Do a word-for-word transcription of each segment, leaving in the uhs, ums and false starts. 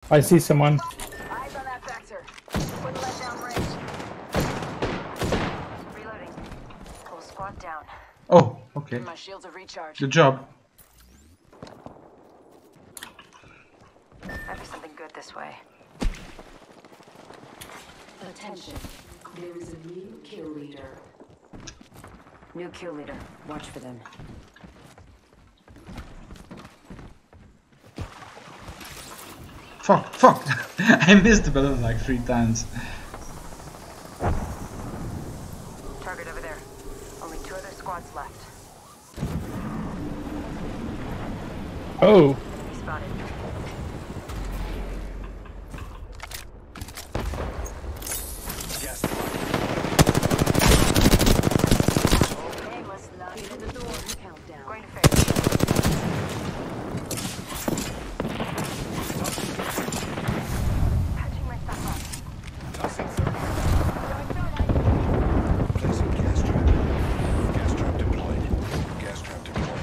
I see someone. Eyes on that vector. Wouldn't let down range. Reloading. Full squad down. Oh, okay. My shields have recharged. Good job. Might be something good this way. Attention. There is a new kill leader. New kill leader. Watch for them. Fuck, fuck! I missed the balloon like three times. Target over there. Only two other squads left. Oh, Enemy spotted. Yes. Okay, let's not Get in the door. Countdown. going to face. Patching myself up. Tossing thermite. Placing gas trap. Gas trap deployed. Gas trap deployed.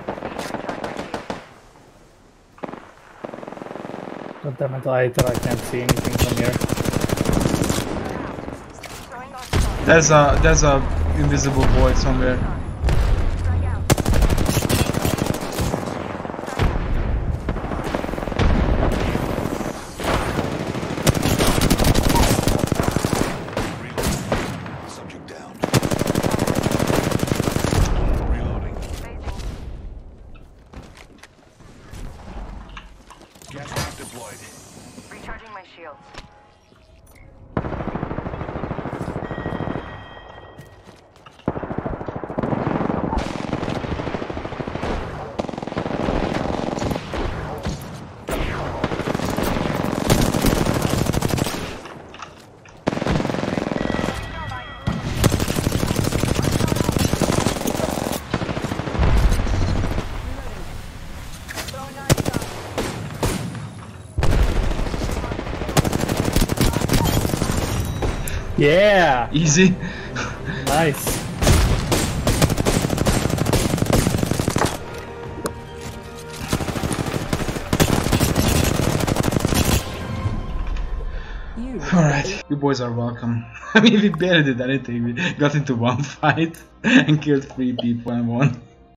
God damn it, I thought I can't see anything from here. Throwing off stun. There's a there's a invisible void somewhere. Strike out. Reloading. Subject down. Reloading. Phasing. Gas trap deployed. Recharging my shields. Throwing knives down. Yeah, Easy. nice. Alright, you boys are welcome. I mean, we barely did anything. We got into one fight and killed three people and won.